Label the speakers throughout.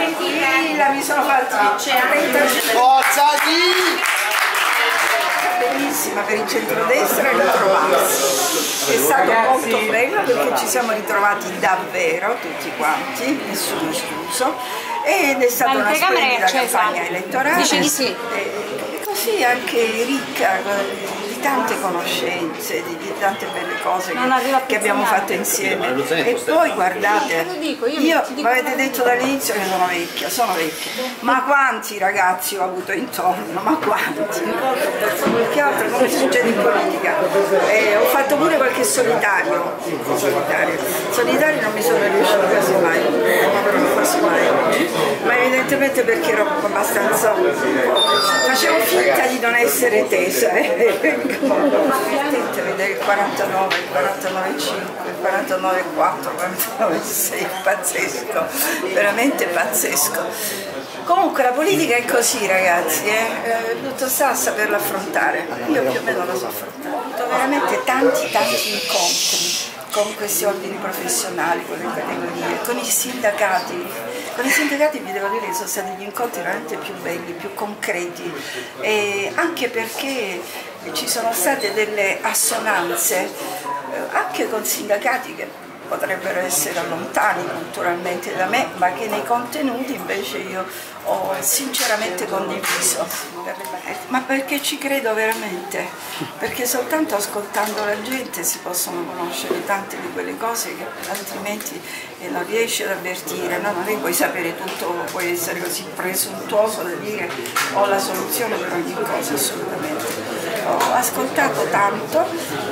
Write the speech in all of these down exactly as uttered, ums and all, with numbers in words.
Speaker 1: Lilla, mi sono fatti trenta
Speaker 2: Forza sì!
Speaker 1: bellissima per il centrodestra ritrovarsi. È stato molto bello perché ci siamo ritrovati davvero tutti quanti, nessuno escluso, ed è stata una splendida campagna elettorale.
Speaker 3: Dice di sì.
Speaker 1: E così anche ricca di tante conoscenze, di, di tante belle cose che, che abbiamo fatto insieme. E poi guardate, io mi avete detto dall'inizio che sono vecchia, sono vecchia, ma quanti ragazzi ho avuto intorno, ma quanti? Che altro come succede in politica? Eh, ho fatto pure qualche solitario, solitario, solitario non mi sono riuscito quasi mai, non quasi mai, ma evidentemente perché ero abbastanza, facevo finta di non essere tesa, eh. Potete vedere il quarantanove, il quarantanove virgola cinque, il quarantanove virgola quattro, il quarantanove virgola sei, pazzesco, veramente pazzesco. Comunque la politica è così, ragazzi, eh? Tutto sta a saperlo affrontare. Io più o meno lo so affrontare. Ho avuto veramente tanti tanti incontri con questi ordini professionali, con le categorie, con i sindacati. Con i sindacati vi devo dire che sono stati gli incontri veramente più belli, più concreti, e anche perché ci sono state delle assonanze anche con sindacati che potrebbero essere lontani culturalmente da me, ma che nei contenuti invece io ho sinceramente condiviso, ma perché ci credo veramente, perché soltanto ascoltando la gente si possono conoscere tante di quelle cose che altrimenti non riesci ad avvertire, no? Non è che puoi sapere tutto, puoi essere così presuntuoso da dire ho la soluzione per ogni cosa, assolutamente. Ho ascoltato tanto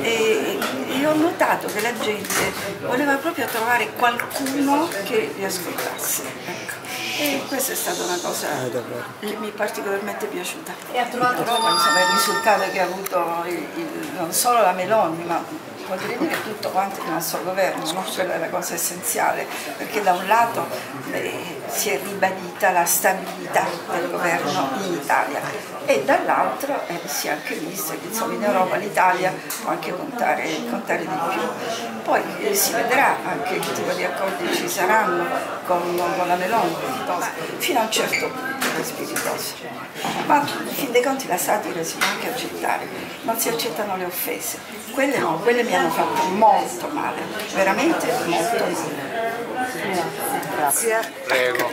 Speaker 1: e, e ho notato che la gente voleva proprio trovare qualcuno che li ascoltasse, ecco. E questa è stata una cosa che mi è particolarmente piaciuta. E ha trovato proprio insomma, il risultato che ha avuto il, il, non solo la Meloni, ma potrei dire tutto quanto il nostro governo, no? Quella è la cosa essenziale, perché da un lato eh, si è ribadita la stabilità del governo in Italia e dall'altro eh, si è anche visto che insomma, in Europa l'Italia può anche contare, contare di più. Poi eh, si vedrà anche che tipo di accordi ci saranno con, con la Meloni, fino a un certo punto spiritoso. Ma in fin dei conti la satira si può anche accettare, non si accettano le offese. Quelle no, quelle mi hanno fatto molto male, veramente molto male. Grazie.
Speaker 2: Prego.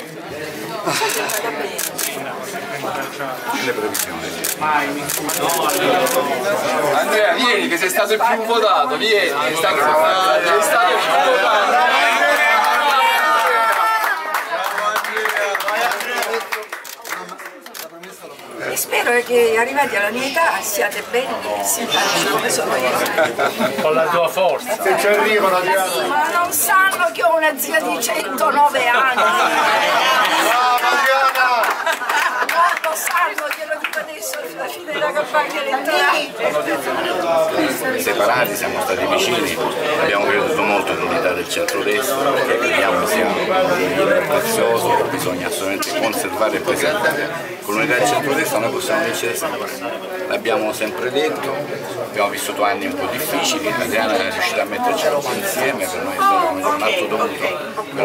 Speaker 4: Le previsioni. Andrea, vieni che sei stato il più votato, vieni, sei stato, sei stato il più votato.
Speaker 1: E spero che arrivati alla mia età siate belli e simpatici come sono io.
Speaker 5: Con la tua forza.
Speaker 2: Se ci arrivano di
Speaker 1: Ma non sanno che ho una zia di centonove anni. Non lo sanno, glielo dico adesso alla fine della campagna elettorale.
Speaker 6: Separati, siamo stati vicini, abbiamo creduto molto all'unità del centrodestra perché crediamo sia un prezioso che bisogna assolutamente conservare e preservare. Con l'unità del centrodestra noi possiamo vincere sempre, l'abbiamo sempre detto, abbiamo vissuto anni un po' difficili, Adriana è riuscita a metterci insieme, per noi è stato un atto dovuto.